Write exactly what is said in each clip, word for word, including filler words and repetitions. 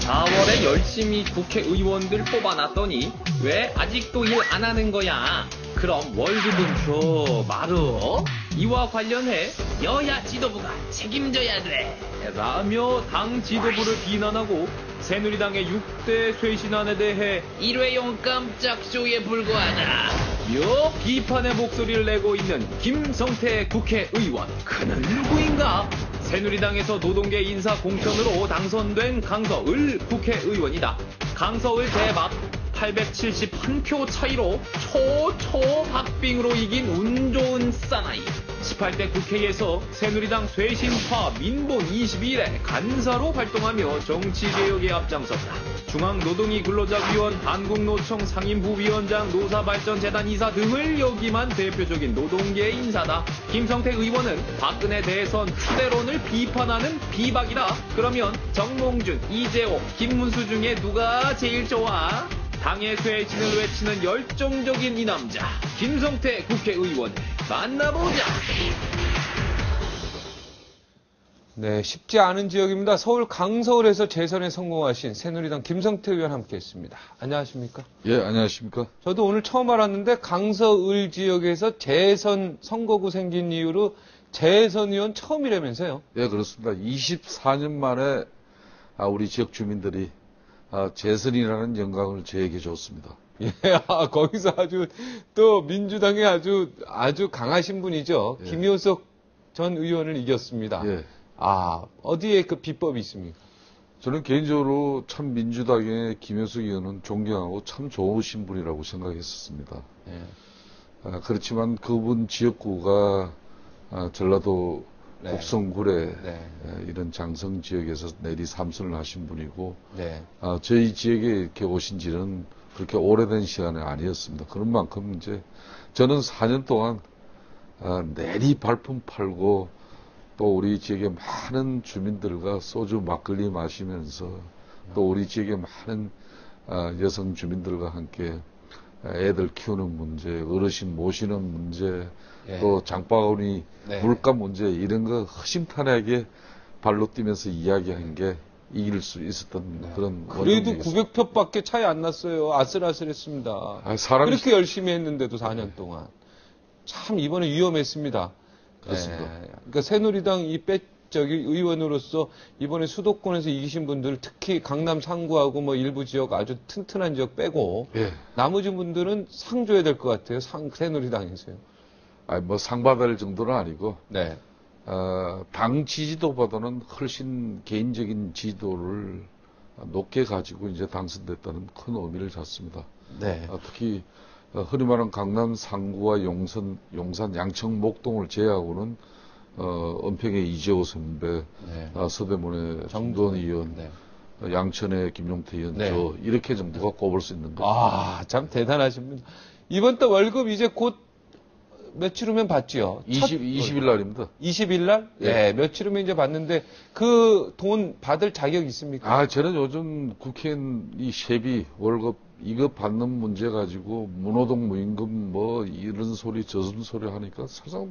사월에 열심히 국회의원들 뽑아놨더니 왜 아직도 일 안 하는 거야? 그럼 월급은 줘 말어? 이와 관련해 여야 지도부가 책임져야 돼 라며 당 지도부를 비난하고 새누리당의 육 대 쇄신안에 대해 일회용 깜짝 쇼에 불과하다 며 비판의 목소리를 내고 있는 김성태 국회의원. 그는 누구인가? 새누리당에서 노동계 인사 공천으로 당선된 강서을 국회의원이다. 강서을 대박 팔백칠십일 표 차이로 초초박빙으로 이긴 운 좋은 사나이. 십팔 대 국회에서 새누리당 쇄신파 민본 이십이 일에 간사로 활동하며 정치개혁에 앞장섰다. 중앙노동위 근로자위원 한국노총 상임부위원장 노사발전재단 이사 등을 역임한 대표적인 노동계 인사다. 김성태 의원은 박근혜 대선 추대론을 비판하는 비박이다. 그러면 정몽준, 이재호, 김문수 중에 누가 제일 좋아? 당의 쇄신을 외치는 열정적인 이 남자 김성태 국회의원 만나보자. 네, 쉽지 않은 지역입니다. 서울 강서울에서 재선에 성공하신 새누리당 김성태 의원 함께했습니다. 안녕하십니까? 예, 안녕하십니까? 저도 오늘 처음 알았는데 강서을 지역에서 재선 선거구 생긴 이후로 재선 의원 처음이라면서요? 예, 그렇습니다. 이십사 년 만에 우리 지역 주민들이 재선이라는 영광을 저에게 줬습니다. 예, 아, 거기서 아주 또 민주당에 아주 아주 강하신 분이죠. 예. 김효석 전 의원을 이겼습니다. 예. 아, 어디에 그 비법이 있습니까? 저는 개인적으로 참 민주당의 김효석 의원은 존경하고 참 좋으신 분이라고 생각했었습니다. 예. 아, 그렇지만 그분 지역구가 아, 전라도 네. 곡성구례 네. 예, 이런 장성 지역에서 내리 삼선을 하신 분이고 네. 아, 저희 지역에 이렇게 오신 지는 그렇게 오래된 시간이 아니었습니다. 그런 만큼 이제 저는 사 년 동안 아, 내리 발품 팔고 또 우리 지역의 많은 주민들과 소주 막걸리 마시면서 또 우리 지역의 많은 아, 여성 주민들과 함께 애들 키우는 문제, 어르신 모시는 문제, 예. 또 장바구니 네. 물가 문제 이런 거 허심탄회하게 발로 뛰면서 이야기한 게 이길 수 있었던 네. 그런 그래도 구백 표밖에 차이 안 났어요. 아슬아슬했습니다. 아, 사람이 그렇게 열심히 했는데도 사 년 동안 참 이번에 위험했습니다. 그렇습니다. 예. 그러니까 새누리당 이 빼, 저기 의원으로서 이번에 수도권에서 이기신 분들 특히 강남 상구하고 뭐 일부 지역 아주 튼튼한 지역 빼고 예. 나머지 분들은 상 줘야 될 것 같아요. 상 새누리당에서요. 아니 뭐 상 받을 정도는 아니고 네. 어, 당 지지도보다는 훨씬 개인적인 지지도를 높게 가지고 이제 당선됐다는 큰 의미를 갖습니다. 네. 어, 특히 어, 흔히 말하는 강남 상구와 용산, 용산 양청 목동을 제외하고는 어, 은평의 이재호 선배, 네. 어, 서대문의 정돈 의원, 네. 어, 양천의 김용태 의원, 네. 저 이렇게 정도가 꼽을 수 있는 거죠. 아, 참 대단하신 분. 이번 달 월급 이제 곧 며칠 후면 받지요? 이십, 이십 일 날입니다. 이십 일 날? 예. 네, 며칠 후면 이제 받는데 그 돈 받을 자격 있습니까? 아, 저는 요즘 국회의원 이 세비, 월급 이거 받는 문제 가지고 문호동 무임금 뭐 이런 소리 저런 소리 하니까 사실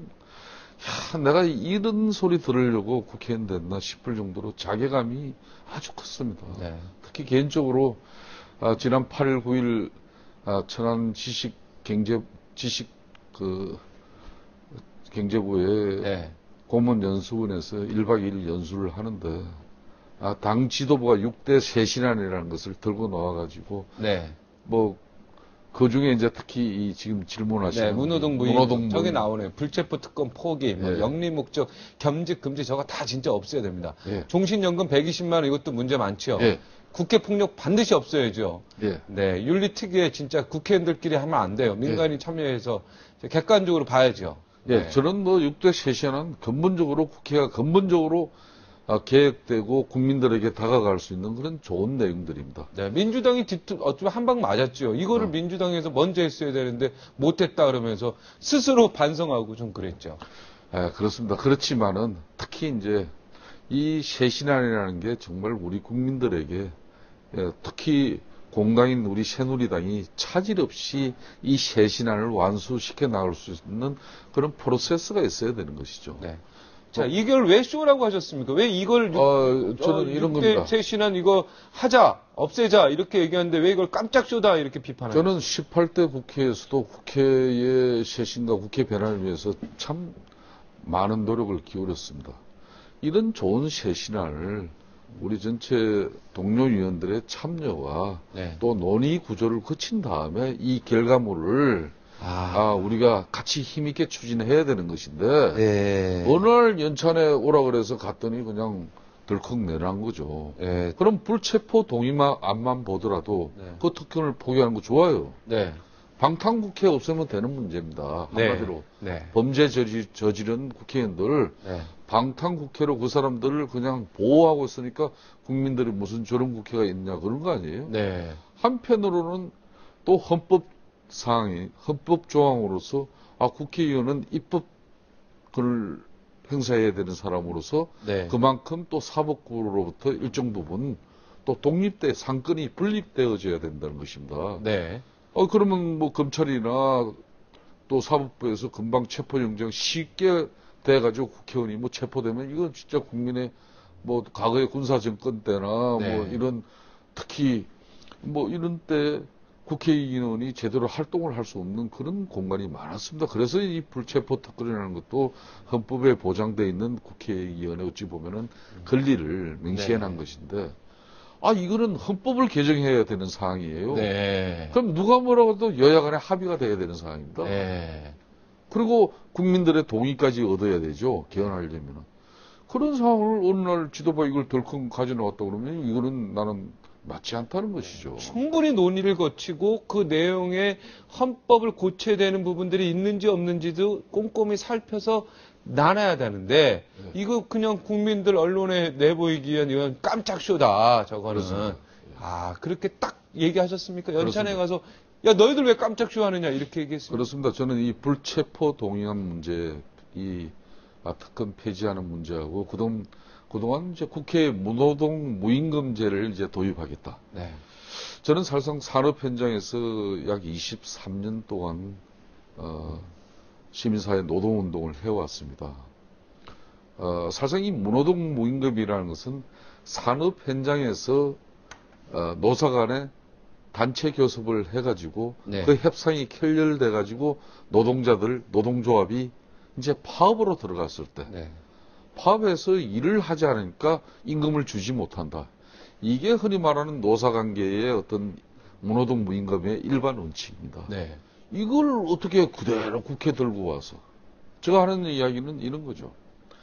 야, 내가 이런 소리 들으려고 국회의원 됐나 싶을 정도로 자괴감이 아주 컸습니다. 네. 특히 개인적으로 아, 지난 팔 일 구 일 아, 천안 지식 경제 지식 그 경제부에 네. 고문연수원에서 일 박 이 일 연수를 하는데 아, 당 지도부가 육 대 쇄신안이라는 것을 들고 나와가지고 네. 뭐 그 중에 이제 특히 이 지금 질문하시는 네, 문호동 무임. 문호동 저게 무임. 나오네요. 불체포 특권 포기, 뭐 예. 영리 목적, 겸직 금지 저거 다 진짜 없애야 됩니다. 예. 종신연금 백이십만 원 이것도 문제 많죠. 예. 국회 폭력 반드시 없애야죠. 예. 네, 윤리특위에 진짜 국회의원들끼리 하면 안 돼요. 민간이 참여해서 객관적으로 봐야죠. 예, 네. 저는 뭐 육 대 쇄신은 근본적으로 국회가 근본적으로 아, 계획되고 국민들에게 다가갈 수 있는 그런 좋은 내용들입니다. 네, 민주당이 뒤, 어쩌면 한 방 맞았죠. 이거를 어. 민주당에서 먼저 했어야 되는데 못했다 그러면서 스스로 반성하고 좀 그랬죠. 예, 그렇습니다. 그렇지만은 특히 이제 이 쇄신안이라는 게 정말 우리 국민들에게 예, 특히 공당인 우리 새누리당이 차질 없이 이 쇄신안을 완수시켜 나갈 수 있는 그런 프로세스가 있어야 되는 것이죠. 네. 자, 이걸 왜 쇼라고 하셨습니까? 왜 이걸 어, 저는 이런 겁니다. 쇄신안 이거 하자, 없애자 이렇게 얘기하는데 왜 이걸 깜짝 쇼다 이렇게 비판하요? 저는 십팔 대 국회에서도 국회의 쇄신과 국회 변화를 위해서 참 많은 노력을 기울였습니다. 이런 좋은 쇄신안을 우리 전체 동료 위원들의 참여와 네. 또 논의 구조를 거친 다음에 이 결과물을 아, 아, 우리가 같이 힘있게 추진해야 되는 것인데 네. 어느 날 연찬에 오라 그래서 갔더니 그냥 덜컥 내란 거죠. 네. 그럼 불체포 동의만 안만 보더라도 네. 그 특권을 포기하는 거 좋아요. 네. 방탄국회 없애면 되는 문제입니다. 한마디로 네. 범죄 저지, 저지른 국회의원들 네. 방탄국회로 그 사람들을 그냥 보호하고 있으니까 국민들이 무슨 저런 국회가 있냐 그런 거 아니에요. 네. 한편으로는 또 헌법 사항이 헌법 조항으로서 아 국회의원은 입법권을 행사해야 되는 사람으로서 네. 그만큼 또 사법부로부터 일정 부분 또 독립돼 상권이 분립되어져야 된다는 것입니다. 네. 어 그러면 뭐 검찰이나 또 사법부에서 금방 체포영장 쉽게 돼가지고 국회의원이 뭐 체포되면 이건 진짜 국민의 뭐 과거의 군사정권 때나 네. 뭐 이런 특히 뭐 이런 때 국회의원이 제대로 활동을 할 수 없는 그런 공간이 많았습니다. 그래서 이 불체포 특권이라는 것도 헌법에 보장되어 있는 국회의원의 어찌 보면은 권리를 맹시해 놓은 네. 것인데 아 이거는 헌법을 개정해야 되는 사항이에요. 네. 그럼 누가 뭐라고 해도 여야 간에 합의가 돼야 되는 사항입니다. 네. 그리고 국민들의 동의까지 얻어야 되죠. 개헌하려면. 그런 상황을 어느 날 지도부 이걸 덜컹 가져나왔다 그러면 이거는 나는 맞지 않다는 것이죠. 충분히 논의를 거치고 그 내용에 헌법을 고쳐야 되는 부분들이 있는지 없는지도 꼼꼼히 살펴서 나눠야 되는데 네. 이거 그냥 국민들 언론에 내보이기 위한 이건 깜짝 쇼다 저거는. 그렇습니다. 아 그렇게 딱 얘기하셨습니까? 연찬에 그렇습니다. 가서 야 너희들 왜 깜짝 쇼 하느냐 이렇게 얘기했습니다. 그렇습니다. 저는 이 불체포 동의안 문제, 이 아, 특권 폐지하는 문제하고 그동안 그동안 이제 국회 무노동 무임금제를 이제 도입하겠다. 네. 저는 사실상 산업 현장에서 약 이십삼 년 동안 어, 시민사회 노동운동을 해왔습니다. 어, 사실상 이 무노동 무임금이라는 것은 산업 현장에서 어, 노사 간에 단체 교섭을 해가지고 네. 그 협상이 결렬돼가지고 노동자들 노동조합이 이제 파업으로 들어갔을 때 네. 파업해서 일을 하지 않으니까 임금을 주지 못한다. 이게 흔히 말하는 노사관계의 어떤 무노동 무임금의 일반 원칙입니다. 네. 이걸 어떻게 그대로 국회 들고 와서 제가 하는 이야기는 이런 거죠.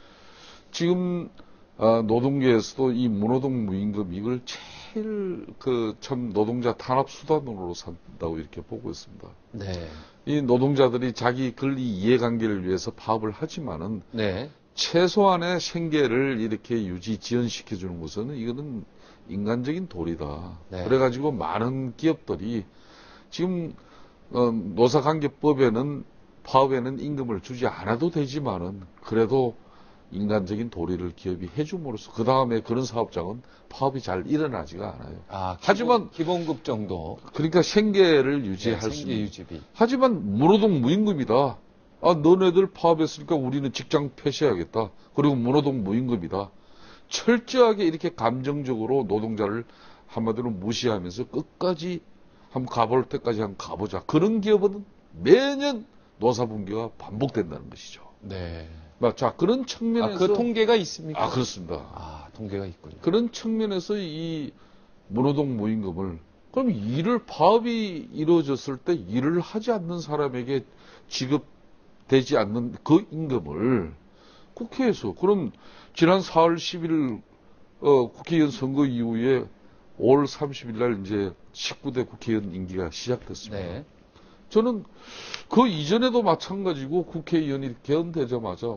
지금 아, 노동계에서도 이 무노동 무임금 이걸 제일 그 참 노동자 탄압 수단으로 산다고 이렇게 보고 있습니다. 네. 이 노동자들이 자기 권리 이해관계를 위해서 파업을 하지만은 네. 최소한의 생계를 이렇게 유지 지연시켜 주는 것은 이거는 인간적인 도리다. 네. 그래가지고 많은 기업들이 지금 어, 노사관계법에는 파업에는 임금을 주지 않아도 되지만은 그래도 인간적인 도리를 기업이 해줌으로써 그 다음에 그런 사업장은 파업이 잘 일어나지가 않아요. 아, 하지만 기본, 기본급 정도. 그러니까 생계를 유지할 네, 수 생계 있는. 유지비. 하지만 무노동 무임금이다. 아, 너네들 파업했으니까 우리는 직장 폐쇄하겠다. 그리고 무노동 무임금이다. 철저하게 이렇게 감정적으로 노동자를 한마디로 무시하면서 끝까지 한번 가볼 때까지 한번 가보자. 그런 기업은 매년 노사분기가 반복된다는 것이죠. 네. 자, 그런 측면에서. 아, 그 통계가 있습니까? 아, 그렇습니다. 아, 통계가 있군요. 그런 측면에서 이 무노동 무임금을 그럼 일을 파업이 이루어졌을 때 일을 하지 않는 사람에게 지급되지 않는 그 임금을 국회에서 그럼 지난 사월 십일 어, 국회의원 선거 이후에 오월 삼십일 날 이제 십구 대 국회의원 임기가 시작됐습니다. 네. 저는 그 이전에도 마찬가지고 국회의원이 개헌되자마자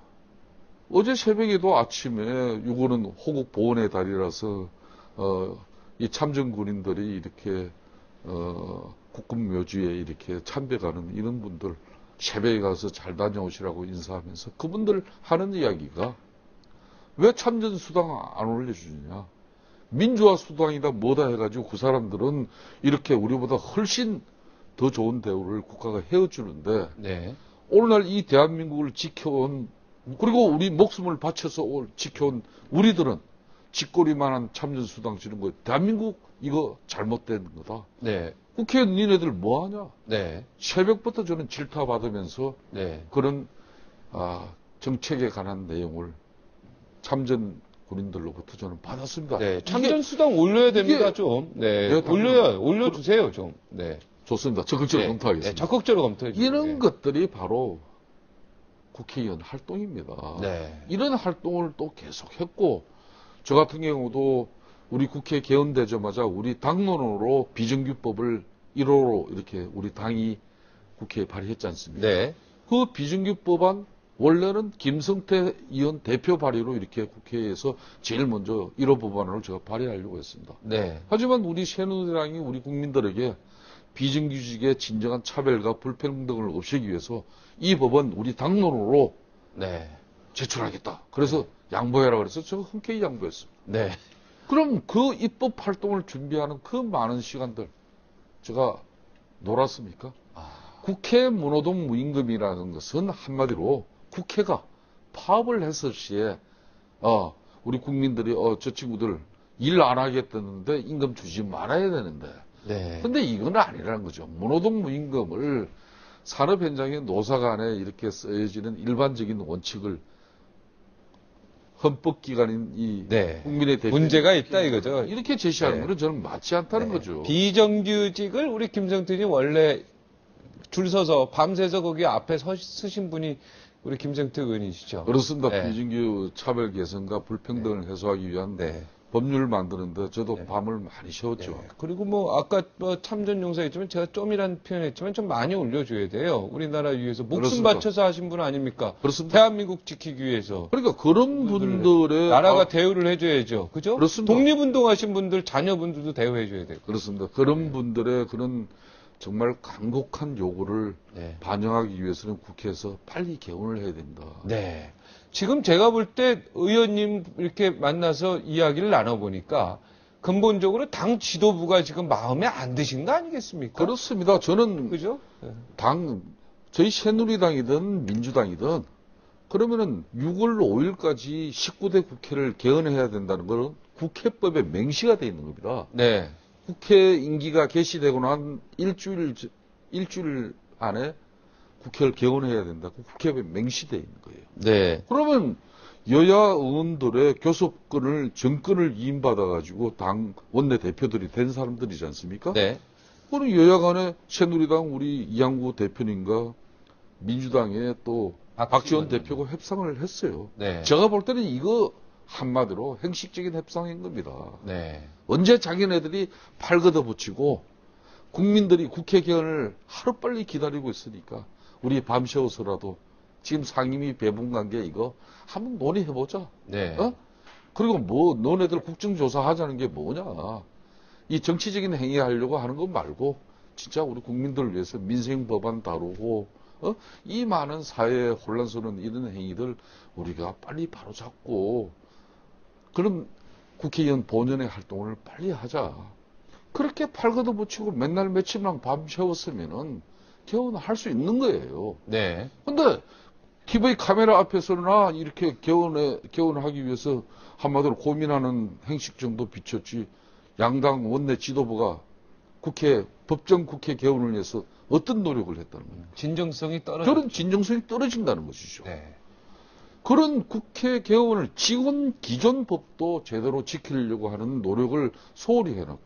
어제 새벽에도 아침에 이거는 호국 보훈의 달이라서 어, 이 참전 군인들이 이렇게 어, 국군 묘지에 이렇게 참배가는 이런 분들 새벽에 가서 잘 다녀오시라고 인사하면서 그분들 하는 이야기가 왜 참전 수당 안 올려주느냐? 민주화 수당이다 뭐다 해가지고 그 사람들은 이렇게 우리보다 훨씬 더 좋은 대우를 국가가 해주는데 네. 오늘날 이 대한민국을 지켜온 그리고 우리 목숨을 바쳐서 올- 지켜온 우리들은 쥐꼬리만한 참전수당 지는 거, 대한민국 이거 잘못된 거다. 네. 국회의원 니네들 뭐 하냐? 네. 새벽부터 저는 질타받으면서 네. 그런 아, 정책에 관한 내용을 참전 군인들로부터 저는 받았습니다. 네. 이게 참전 수당 올려야 됩니다, 이게- 좀. 네. 네, 당연히. 올려야, 올려주세요, 좀. 네. 좋습니다. 적극적으로 네. 검토하겠습니다. 네, 적극적으로 검토해 주세요. 이런 네. 것들이 바로 국회의원 활동입니다. 네. 이런 활동을 또 계속했고, 저 같은 경우도 우리 국회 개헌되자마자 우리 당론으로 비정규법을 일 호로 이렇게 우리 당이 국회에 발의했지 않습니까? 네. 그 비정규법안 원래는 김성태 의원 대표 발의로 이렇게 국회에서 제일 먼저 일 호 법안을 제가 발의하려고 했습니다. 네. 하지만 우리 새누리당이 우리 국민들에게 비정규직의 진정한 차별과 불평등을 없애기 위해서 이 법은 우리 당론으로 네. 제출하겠다. 그래서 양보해라 그래서 제가 흔쾌히 양보했습니다. 네. 그럼 그 입법 활동을 준비하는 그 많은 시간들 제가 놀았습니까? 아. 국회 무노동 무임금이라는 것은 한마디로 국회가 파업을 했을 시에 어, 우리 국민들이 어, 저 친구들 일 안 하겠다는데 임금 주지 말아야 되는데 네. 근데 이건 아니라는 거죠. 무노동 무임금을 산업 현장의 노사 간에 이렇게 쓰여지는 일반적인 원칙을 헌법기관인 이 네. 국민의 대표 문제가 있다 이거죠. 이렇게 제시하는 네. 것은 저는 맞지 않다는 네. 거죠. 비정규직을 우리 김성태님 원래 줄 서서 밤새서 거기 앞에 서, 서신 분이 우리 김성태 의원이시죠. 그렇습니다. 네. 비정규 차별 개선과 불평등을 해소하기 위한 네. 법률을 만드는데 저도 네. 밤을 많이 쉬었죠. 네. 그리고 뭐 아까 뭐 참전용사였지만 제가 좀이란 표현했지만 좀 많이 올려줘야 돼요. 우리나라 위해서 목숨 그렇습니다. 바쳐서 하신 분 아닙니까? 그렇습니다. 대한민국 지키기 위해서. 그러니까 그런 분들의 나라가 아, 대우를 해줘야죠. 그죠? 그렇습니다. 독립운동하신 분들, 자녀분들도 대우해줘야 되고. 그렇습니다. 그런 분들의 그런 정말 간곡한 요구를 네. 반영하기 위해서는 국회에서 빨리 개원을 해야 된다. 네. 지금 제가 볼 때 의원님 이렇게 만나서 이야기를 나눠보니까 근본적으로 당 지도부가 지금 마음에 안 드신 거 아니겠습니까? 그렇습니다. 저는 그죠? 네. 당, 저희 새누리당이든 민주당이든 그러면은 유월 오일까지 십구 대 국회를 개헌해야 된다는 것은 국회법에 명시가 되어 있는 겁니다. 네. 국회 임기가 개시되고 난 일주일, 일주일 안에 국회를 개헌해야 된다고 국회법에 명시되어 있는 거예요. 네. 그러면 여야 의원들의 교섭권을, 정권을 이임받아가지고 당 원내대표들이 된 사람들이지 않습니까? 네. 그럼 여야 간에 새누리당 우리 이양구 대표님과 민주당의 또 박지원 대표가 협상을 했어요. 네. 제가 볼 때는 이거 한마디로 형식적인 협상인 겁니다. 네. 언제 자기네들이 팔 걷어붙이고 국민들이 국회 개헌을 하루빨리 기다리고 있으니까 우리 밤새워서라도 지금 상임위 배분 관계 이거 한번 논의해보자. 네. 어? 그리고 뭐 너네들 국정조사 하자는 게 뭐냐. 이 정치적인 행위 하려고 하는 거 말고 진짜 우리 국민들을 위해서 민생 법안 다루고 어? 이 많은 사회에 혼란스러운 이런 행위들 우리가 빨리 바로잡고 그럼 국회의원 본연의 활동을 빨리 하자. 그렇게 팔 걷어붙이고 맨날 며칠만 밤새웠으면은 개헌할 수 있는 거예요. 네. 근데 티비 카메라 앞에서나 이렇게 개헌에, 개헌하기 위해서 한마디로 고민하는 행식 정도 비쳤지 양당 원내 지도부가 국회, 법정 국회 개헌을 위해서 어떤 노력을 했다는 거예요. 진정성이 떨어져. 그런 진정성이 떨어진다는 것이죠. 네. 그런 국회 개헌을 지금 기존 법도 제대로 지키려고 하는 노력을 소홀히 해놨고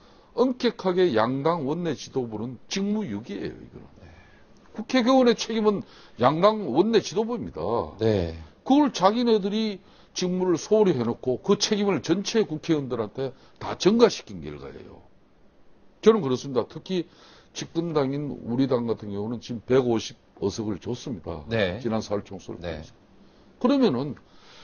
엄격하게 양당 원내 지도부는 직무유기예요. 이거는. 국회 개헌의 책임은 양당 원내 지도부입니다. 네. 그걸 자기네들이 직무를 소홀히 해놓고 그 책임을 전체 국회의원들한테 다 전가시킨 결과예요. 저는 그렇습니다. 특히 집권당인 우리 당 같은 경우는 지금 백오십 의석을 줬습니다. 네. 지난 사월 총선을 네. 통해서. 그러면은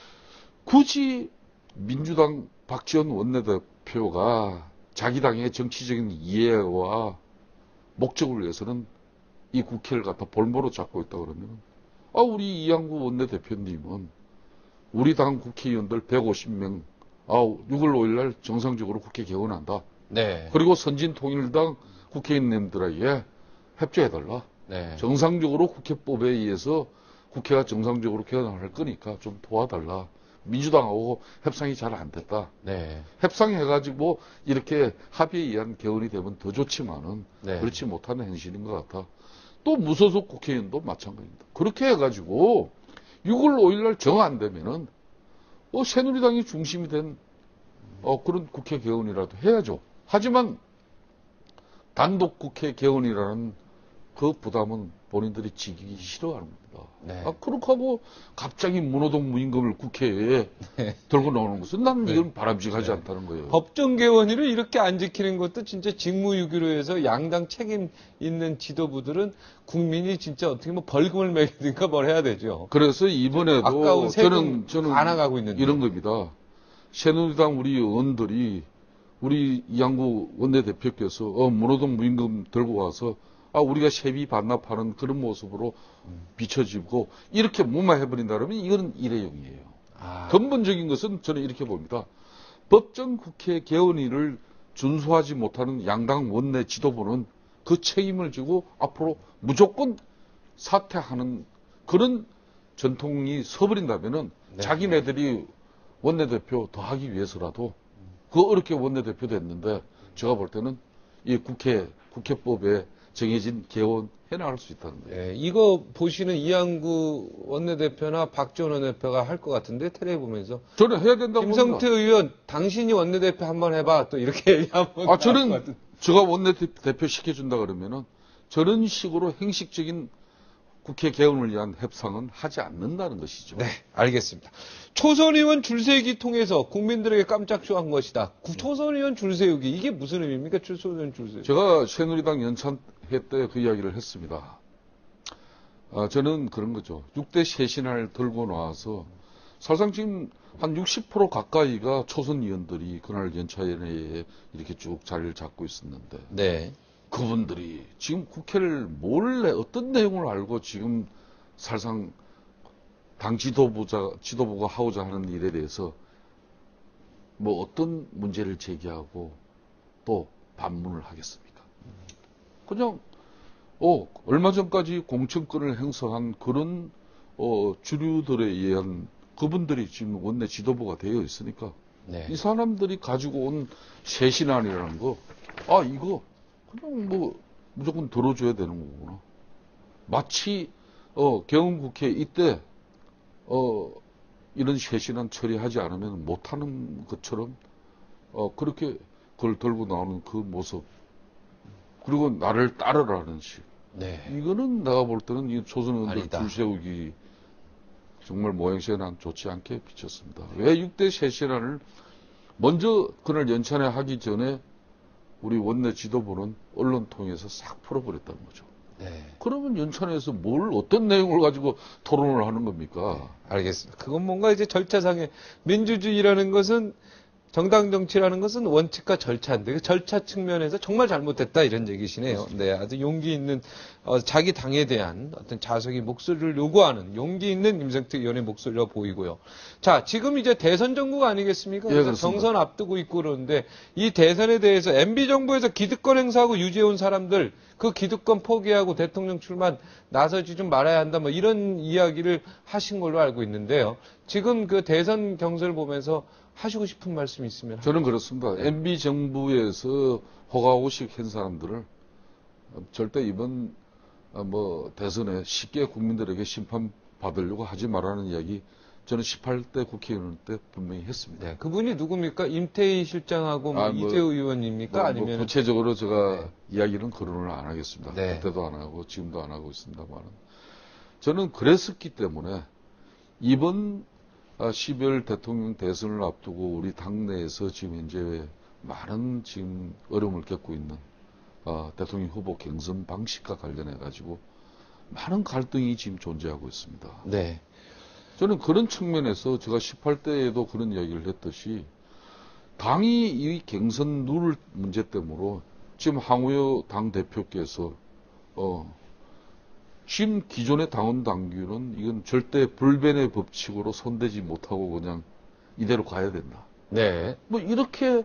굳이 민주당 박지원 원내대표가 자기 당의 정치적인 이해와 목적을 위해서는 이 국회를 갖다 볼모로 잡고 있다 그러면 아 우리 이양구 원내대표님은 우리 당 국회의원들 백오십 명 아 유월 오일 날 정상적으로 국회 개헌한다. 네. 그리고 선진통일당 국회의원님들에게 협조해달라. 네. 정상적으로 국회법에 의해서 국회가 정상적으로 개헌할 거니까 좀 도와달라. 민주당하고 협상이 잘 안 됐다. 네. 협상해가지고 이렇게 합의에 의한 개헌이 되면 더 좋지만은 네. 그렇지 못하는 행실인 것 같아. 또 무소속 국회의원도 마찬가지입니다. 그렇게 해가지고 유월 오일 날 정 안 되면은 어, 새누리당이 중심이 된 어, 그런 국회 개헌이라도 해야죠. 하지만 단독 국회 개헌이라는 그 부담은 본인들이 지기 싫어하는 겁니다. 네. 아, 그렇게 하고 갑자기 문호동 무임금을 국회에 네. 들고 나오는 것은 나는 네. 이건 바람직하지 네. 않다는 거예요. 법정 개헌일을 이렇게 안 지키는 것도 진짜 직무유기로 해서 양당 책임 있는 지도부들은 국민이 진짜 어떻게 뭐 벌금을 매기든가 뭘 해야 되죠. 그래서 이번에도 아까운 세금 저는 저는 다 나가고 있는데. 이런 겁니다. 새누리당 우리 의원들이 우리 이양구 원내대표께서 어, 문호동 무임금 들고 와서 아 우리가 세비 반납하는 그런 모습으로 비춰지고 이렇게 무마해버린다 그러면 이거는 일회용이에요. 아. 근본적인 것은 저는 이렇게 봅니다. 법정 국회 개헌일을 준수하지 못하는 양당 원내 지도부는 그 책임을 지고 앞으로 무조건 사퇴하는 그런 전통이 서버린다면은 네. 자기네들이 원내대표 더 하기 위해서라도 그 어렵게 원내대표 됐는데 제가 볼 때는 이 국회, 국회법에 정해진 개헌 해나갈 수 있다는 거예요. 예, 이거 보시는 이양구 원내대표나 박지원 원내대표가 할 것 같은데 텔레비 보면서 저는 해야 된다고 김성태 봅니다. 의원 당신이 원내대표 한번 해봐 또 이렇게 얘기하면 아, 나올 것 저는 같은데. 제가 원내대표 시켜준다 그러면은 저런 식으로 행식적인 국회 개헌을 위한 협상은 하지 않는다는 것이죠. 네, 알겠습니다. 초선 의원 줄세우기 통해서 국민들에게 깜짝 쇼한 것이다. 구- 초선 의원 줄세우기 이게 무슨 의미입니까? 초선 의원 줄세우기. 제가 새누리당 연찬회 때 그 이야기를 했습니다. 아, 저는 그런 거죠. 육 대 쇄신안을 들고 나와서 사실상 지금 한 육십 퍼센트 가까이가 초선 의원들이 그날 연찬회에 이렇게 쭉 자리를 잡고 있었는데 네. 그분들이 지금 국회를 몰래 어떤 내용을 알고 지금 사실상 당 지도부자, 지도부가 하고자 하는 일에 대해서 뭐 어떤 문제를 제기하고 또 반문을 하겠습니까? 그냥, 어, 얼마 전까지 공천권을 행사한 그런, 어, 주류들에 의한 그분들이 지금 원내 지도부가 되어 있으니까 네. 이 사람들이 가지고 온 쇄신안이라는 거, 아, 이거 그냥 뭐 무조건 들어줘야 되는 거구나. 마치 어 개헌국회 이때 어 이런 쇄신안 처리하지 않으면 못하는 것처럼 어 그렇게 그걸 들고 나오는 그 모습 그리고 나를 따르라는 식. 네. 이거는 내가 볼 때는 이 초선의원들 아니다. 줄 세우기 정말 모양새가 난 좋지 않게 비쳤습니다. 왜 육 대 쇄신안을 먼저 그날 연찬회 하기 전에 우리 원내 지도부는 언론 통해서 싹 풀어버렸다는 거죠. 네. 그러면 연찬회에서 뭘 어떤 내용을 가지고 토론을 하는 겁니까? 알겠습니다. 그건 뭔가 이제 절차상의 민주주의라는 것은 정당 정치라는 것은 원칙과 절차인데 그 절차 측면에서 정말 잘못됐다 이런 얘기시네요. 네, 아주 용기 있는 어, 자기 당에 대한 어떤 자석의 목소리를 요구하는 용기 있는 김성태 의원의 목소리라 보이고요. 자, 지금 이제 대선 정국 아니겠습니까? 예, 그래서 그렇습니다. 경선 앞두고 있고 그러는데 이 대선에 대해서 엠비 정부에서 기득권 행사하고 유지해온 사람들 그 기득권 포기하고 대통령 출마 나서지 좀 말아야 한다 뭐 이런 이야기를 하신 걸로 알고 있는데요. 지금 그 대선 경선을 보면서 하시고 싶은 말씀 있으면 저는 그렇습니다. 네. 엠비 정부에서 호가호식 한 사람들을 절대 이번 어, 뭐 대선에 쉽게 국민들에게 심판받으려고 하지 말라는 이야기 저는 십팔 대 국회의원 때 분명히 했습니다. 네, 그분이 누굽니까? 임태희 실장하고 뭐 아, 뭐, 이재호 의원입니까? 뭐, 뭐 아니면 구체적으로 제가 네. 이야기는 거론을 안 하겠습니다. 네. 그때도 안 하고 지금도 안 하고 있습니다만 저는 그랬었기 때문에 이번 십이월 대통령 대선을 앞두고 우리 당내에서 지금 현재 많은 지금 어려움을 겪고 있는 어, 대통령 후보 경선 방식과 관련해 가지고 많은 갈등이 지금 존재하고 있습니다. 네. 저는 그런 측면에서 제가 십팔 대에도 그런 이야기를 했듯이 당이 이 경선 룰 문제 때문에 지금 황우여 당 대표께서 어, 지금 기존의 당원 당규는 이건 절대 불변의 법칙으로 손대지 못하고 그냥 이대로 가야 된다. 네. 뭐 이렇게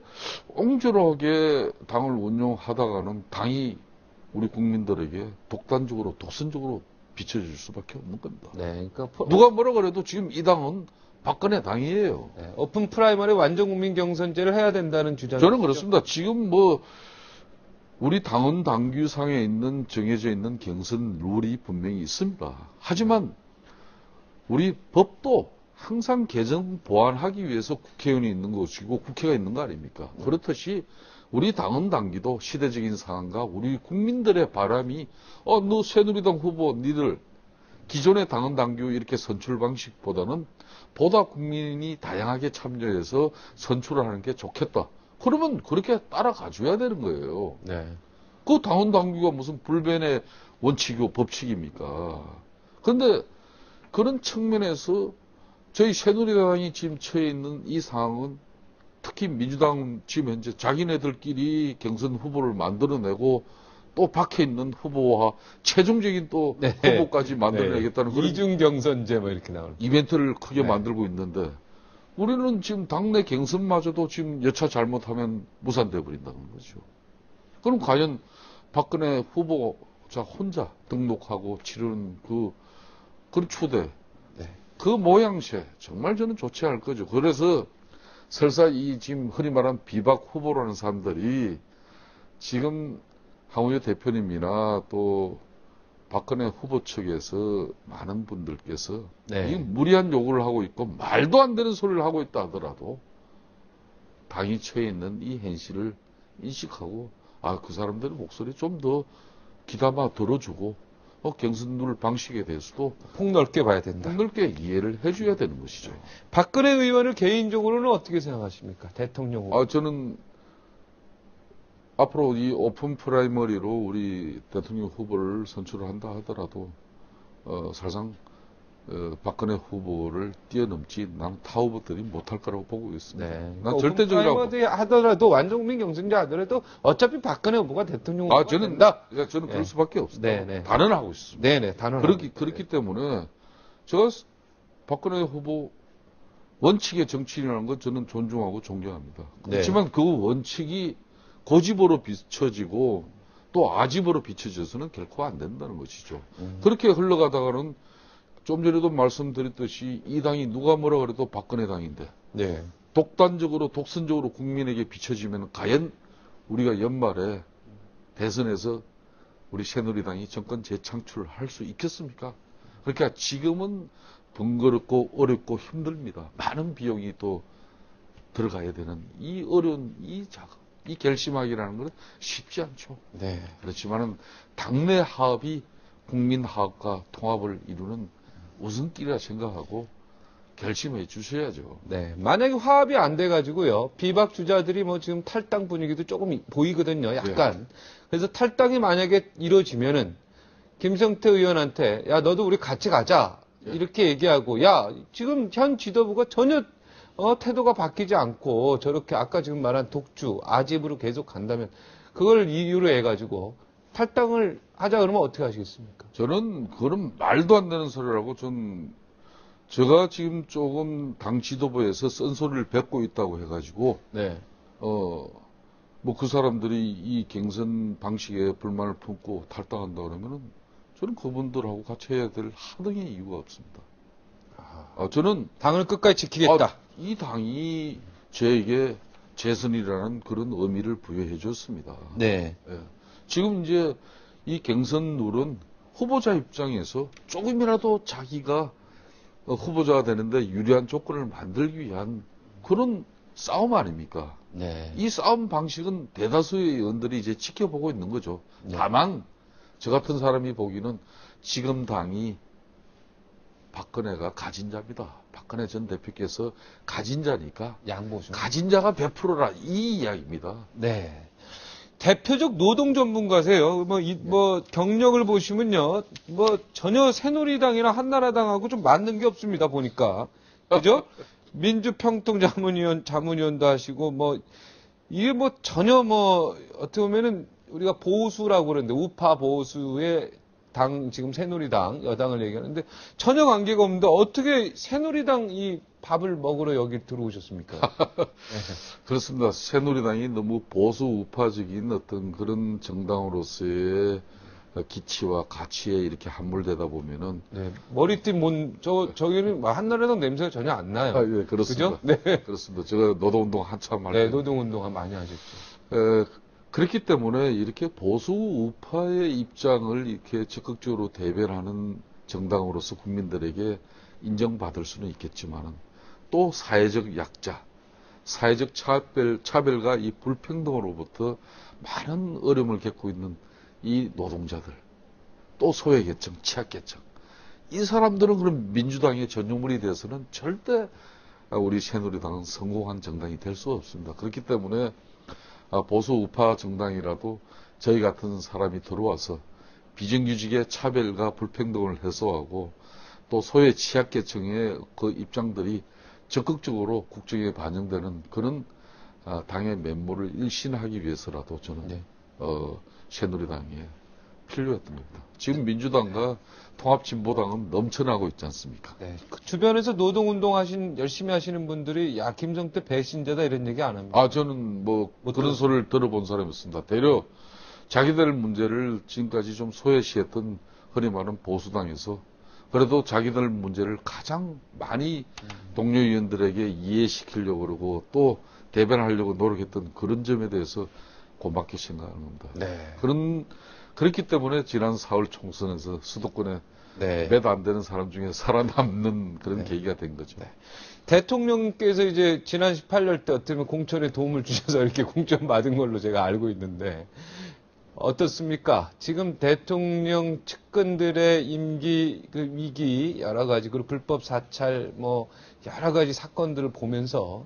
옹졸하게 당을 운영하다가는 당이 우리 국민들에게 독단적으로 독선적으로 비춰질 수밖에 없는 겁니다. 네, 그러니까 포- 누가 뭐라 그래도 지금 이 당은 박근혜 당이에요. 네, 오픈 프라이머리 완전 국민 경선제를 해야 된다는 주장. 저는 그렇습니다. 지금 뭐 우리 당원 당규상에 있는 정해져 있는 경선 룰이 분명히 있습니다. 하지만 우리 법도 항상 개정 보완하기 위해서 국회의원이 있는 것이고 국회가 있는 거 아닙니까? 그렇듯이 우리 당원 당규도 시대적인 상황과 우리 국민들의 바람이 어, 너 새누리당 후보 니들 기존의 당원 당규 이렇게 선출 방식보다는 보다 국민이 다양하게 참여해서 선출을 하는 게 좋겠다. 그러면 그렇게 따라가줘야 되는 거예요. 네. 그 당원 당규가 무슨 불변의 원칙이고 법칙입니까? 그런데 그런 측면에서 저희 새누리당이 지금 처해 있는 이 상황은 특히 민주당 지금 현재 자기네들끼리 경선 후보를 만들어내고 또 박혀 있는 후보와 최종적인 또 네. 후보까지 만들어내겠다는 네. 그런 이중 경선제 뭐 이렇게 나오는. 이벤트를 크게 네. 만들고 있는데 우리는 지금 당내 경선마저도 지금 여차 잘못하면 무산돼 버린다는 거죠. 그럼 과연 박근혜 후보자 혼자 등록하고 치르는 그 그런 추대, 네. 그 모양새 정말 저는 좋지 않을 거죠. 그래서 설사 이 지금 흔히 말하는 비박 후보라는 사람들이 지금 황우여 대표님이나 또 박근혜 후보 측에서 많은 분들께서 네. 이 무리한 요구를 하고 있고 말도 안 되는 소리를 하고 있다 하더라도 당이 처해 있는 이 현실을 인식하고 아, 그 사람들의 목소리 좀 더 귀담아 들어주고 어, 경선 룰 방식에 대해서도 폭넓게 봐야 된다. 넓게 이해를 해줘야 되는 것이죠. 박근혜 의원을 개인적으로는 어떻게 생각하십니까? 대통령 후보. 아, 저는 앞으로 이 오픈 프라이머리로 우리 대통령 후보를 선출을 한다 하더라도 어, 사실상 어, 박근혜 후보를 뛰어넘지 나는 타 후보들이 못할 거라고 보고 있습니다. 네. 난 그러니까 절대적이라고. 오픈 프라이머리 하더라도 완전국민 경선제 하더라도 어차피 박근혜 후보가 대통령 후보가 아, 저는 된다. 야, 저는 그럴 네. 수밖에 없습니다. 네, 네. 단언하고 있습니다. 네네 단언. 그렇기 그렇기 때문에 제가 박근혜 후보 원칙의 정치인이라는 건 저는 존중하고 존경합니다. 네. 그렇지만 그 원칙이 고집으로 비춰지고 또 아집으로 비춰져서는 결코 안 된다는 것이죠. 음. 그렇게 흘러가다가는 좀 전에도 말씀드렸듯이 이 당이 누가 뭐라 그래도 박근혜 당인데 네. 독단적으로 독선적으로 국민에게 비춰지면 과연 우리가 연말에 대선에서 우리 새누리당이 정권 재창출을 할 수 있겠습니까? 그러니까 지금은 번거롭고 어렵고 힘듭니다. 많은 비용이 또 들어가야 되는 이 어려운 이 작업, 이 결심하기라는 것은 쉽지 않죠. 네. 그렇지만은 당내 화합이 국민 화합과 통합을 이루는 우선길이라 생각하고 결심해 주셔야죠. 네. 만약에 화합이 안 돼가지고요. 비박 주자들이 뭐 지금 탈당 분위기도 조금 보이거든요. 약간. 그래서 탈당이 만약에 이루어지면은 김성태 의원한테 야 너도 우리 같이 가자 이렇게 얘기하고 야 지금 현 지도부가 전혀 어, 태도가 바뀌지 않고 저렇게 아까 지금 말한 독주 아집으로 계속 간다면 그걸 이유로 해가지고 탈당을 하자 그러면 어떻게 하시겠습니까? 저는 그런 말도 안 되는 소리라고 전 제가 지금 조금 당 지도부에서 쓴소리를 뱉고 있다고 해가지고 네. 어 뭐 그 사람들이 이 경선 방식에 불만을 품고 탈당한다 그러면은 저는 그분들하고 같이 해야 될 하등의 이유가 없습니다. 아, 저는 당을 끝까지 지키겠다. 아, 이 당이 저에게 재선이라는 그런 의미를 부여해 줬습니다. 네. 예. 지금 이제 이 경선 룰은 후보자 입장에서 조금이라도 자기가 어, 후보자가 되는데 유리한 조건을 만들기 위한 그런 싸움 아닙니까? 네. 이 싸움 방식은 대다수의 의원들이 이제 지켜보고 있는 거죠. 네. 다만 저 같은 사람이 보기는 지금 당이 박근혜가 가진 자입니다. 박근혜 전 대표께서 가진 자니까 양보죠. 가진 자가 백 퍼센트라 이 이야기입니다. 네. 대표적 노동 전문가세요. 뭐, 이, 뭐, 경력을 보시면요. 뭐, 전혀 새누리당이나 한나라당하고 좀 맞는 게 없습니다, 보니까. 그죠? 민주평통 자문위원, 자문위원도 하시고, 뭐, 이게 뭐, 전혀 뭐, 어떻게 보면은, 우리가 보수라고 그러는데, 우파 보수의 당, 지금 새누리당, 여당을 얘기하는데, 전혀 관계가 없는데, 어떻게 새누리당 이 밥을 먹으러 여기 들어오셨습니까? 그렇습니다. 새누리당이 너무 보수 우파적인 어떤 그런 정당으로서의 기치와 가치에 이렇게 함몰되다 보면은 네. 머리띠 뭔, 저, 저기는 뭐 한나라당 냄새가 전혀 안 나요. 아, 예, 그렇습니다. 그죠? 네. 그렇습니다. 제가 노동운동 한참 할 때. 네, 노동운동 많이 하셨죠. 에, 그렇기 때문에 이렇게 보수 우파의 입장을 이렇게 적극적으로 대변하는 정당으로서 국민들에게 인정받을 수는 있겠지만은 또 사회적 약자, 사회적 차별, 차별과 이 불평등으로부터 많은 어려움을 겪고 있는 이 노동자들, 또 소외계층, 취약계층, 이 사람들은 그럼 민주당의 전유물이 돼서는 절대 우리 새누리당은 성공한 정당이 될 수 없습니다. 그렇기 때문에 보수 우파 정당이라도 저희 같은 사람이 들어와서 비정규직의 차별과 불평등을 해소하고 또 소외 취약계층의 그 입장들이 적극적으로 국정에 반영되는 그런 당의 면모를 일신하기 위해서라도 저는 네. 어, 새누리당에 필요했던 겁니다. 지금 민주당과 통합진보당은 넘쳐나고 있지 않습니까? 네. 그 주변에서 노동운동 하신, 열심히 하시는 분들이, 야, 김성태 배신자다 이런 얘기 안 합니다. 아, 저는 뭐 뭐 그런 들었- 소리를 들어본 사람이었습니다. 대려 자기들 문제를 지금까지 좀 소외시했던 흔히 말하는 보수당에서 그래도 자기들 문제를 가장 많이 동료 의원들에게 이해시키려고 그러고 또 대변하려고 노력했던 그런 점에 대해서 고맙게 생각하는 겁니다. 네. 그런, 그렇기 때문에 지난 사월 총선에서 수도권에 네. 몇 안 되는 사람 중에 살아남는 그런 네. 계기가 된 거죠. 네. 대통령께서 이제 지난 십팔 년 때 어쩌면 공천에 도움을 주셔서 이렇게 공천 받은 걸로 제가 알고 있는데, 어떻습니까? 지금 대통령 측근들의 임기 그 위기 여러 가지 그리고 불법 사찰 뭐 여러 가지 사건들을 보면서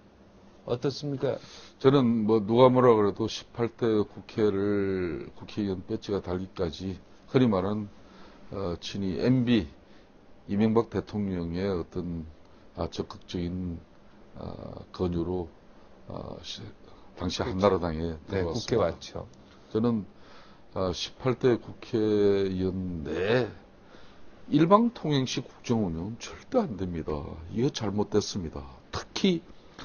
어떻습니까? 저는 뭐 누가 뭐라 그래도 십팔 대 국회를 국회의원 배지가 달기까지 흔히 말하는 어, 친이 엠비 이명박 대통령의 어떤 아, 적극적인 어, 권유로 어, 시, 당시 한나라당에 네, 들어왔습니다. 국회 왔죠. 저는 어, 십팔 대 국회의원 내 일방통행식 국정운영은 절대 안 됩니다. 이거 잘못됐습니다. 특히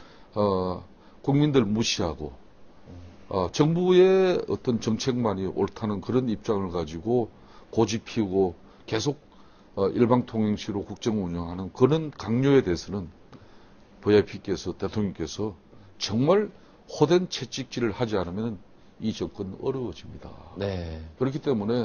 어, 국민들 무시하고 어, 정부의 어떤 정책만이 옳다는 그런 입장을 가지고 고집 피우고 계속 어, 일방통행식으로 국정 운영하는 그런 강요에 대해서는 브이아이피께서 대통령께서 정말 호된 채찍질을 하지 않으면 이 정권 어려워집니다. 네. 그렇기 때문에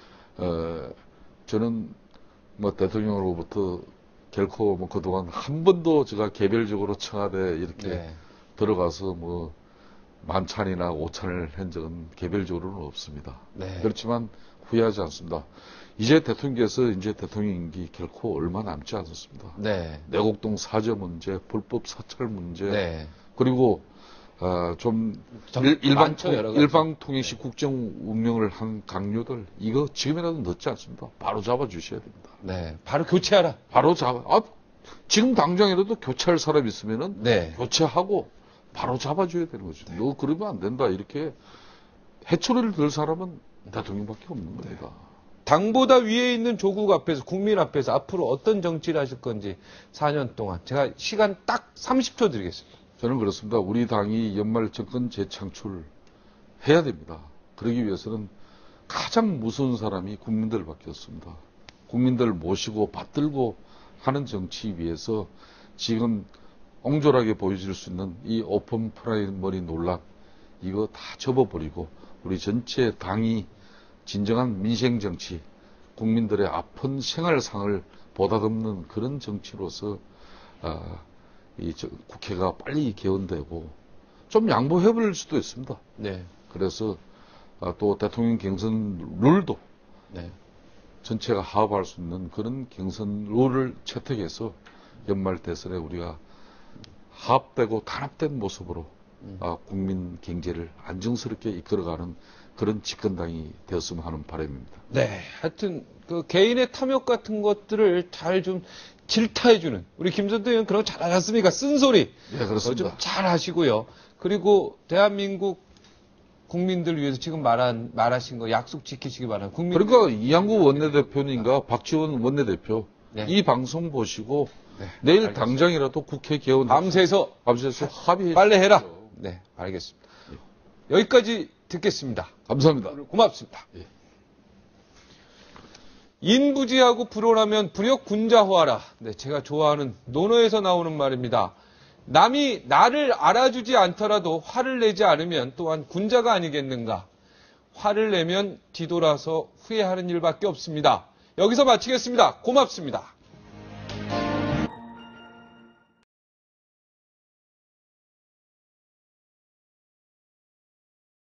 어, 저는 뭐 대통령으로부터 결코 뭐 그동안 한 번도 제가 개별적으로 청와대 이렇게 네. 들어가서 뭐 만찬이나 오찬을 한 적은 개별적으로는 없습니다. 네. 그렇지만 후회하지 않습니다. 이제 대통령께서 이제 대통령 임기 결코 얼마 남지 않았습니다. 네. 내곡동 사저 문제, 불법 사찰 문제, 네. 그리고 어, 좀 정- 일, 일방, 많죠, 통, 여러 가지. 일방 통일식 국정 운명을 한 강요들 이거 지금이라도 늦지 않습니다. 바로 잡아 주셔야 됩니다. 네. 바로 교체하라. 바로 잡아. 아, 지금 당장이라도 교체할 사람 있으면은 네. 교체하고 바로 잡아줘야 되는 거죠. 너 그러면 안 된다. 이렇게 해초리를 들 사람은 대통령밖에 없는 겁니다. 당보다 위에 있는 조국 앞에서 국민 앞에서 앞으로 어떤 정치를 하실 건지 사 년 동안 제가 시간 딱 삼십 초 드리겠습니다. 저는 그렇습니다. 우리 당이 연말 정권 재창출 해야 됩니다. 그러기 위해서는 가장 무서운 사람이 국민들밖에 없습니다. 국민들 모시고 받들고 하는 정치 위해서 지금 옹졸하게 보여줄 수 있는 이 오픈 프라이머리 논란 이거 다 접어버리고 우리 전체 당이 진정한 민생 정치, 국민들의 아픈 생활상을 보다듬는 그런 정치로서 아, 이 저, 국회가 빨리 개헌되고 좀 양보해버릴 수도 있습니다. 네. 그래서 아, 또 대통령 경선 룰도 네. 전체가 하업할 수 있는 그런 경선 룰을 채택해서 연말 대선에 우리가 합되고 단합된 모습으로 음. 아, 국민 경제를 안정스럽게 이끌어가는 그런 집권당이 되었으면 하는 바람입니다. 네. 하여튼 그 개인의 탐욕 같은 것들을 잘 좀 질타해주는 우리 김선태 의원 그런 거 잘하셨습니까? 쓴소리 네, 어, 그렇습니다. 좀 잘하시고요. 그리고 대한민국 국민들 위해서 지금 말한 말하신 거 약속 지키시기 바랍니다. 국민 그러니까 이양구 원내대표님과 박지원 원내대표 네. 이 방송 보시고 네, 내일 알겠습니다. 당장이라도 국회 개헌 밤새서 밤새서 합의해 빨리 해라. 주십시오. 네, 알겠습니다. 여기까지 듣겠습니다. 감사합니다. 고맙습니다. 예. 인부지하고 불온하면 불역군자호하라. 네, 제가 좋아하는 논어에서 나오는 말입니다. 남이 나를 알아주지 않더라도 화를 내지 않으면 또한 군자가 아니겠는가. 화를 내면 뒤돌아서 후회하는 일밖에 없습니다. 여기서 마치겠습니다. 고맙습니다.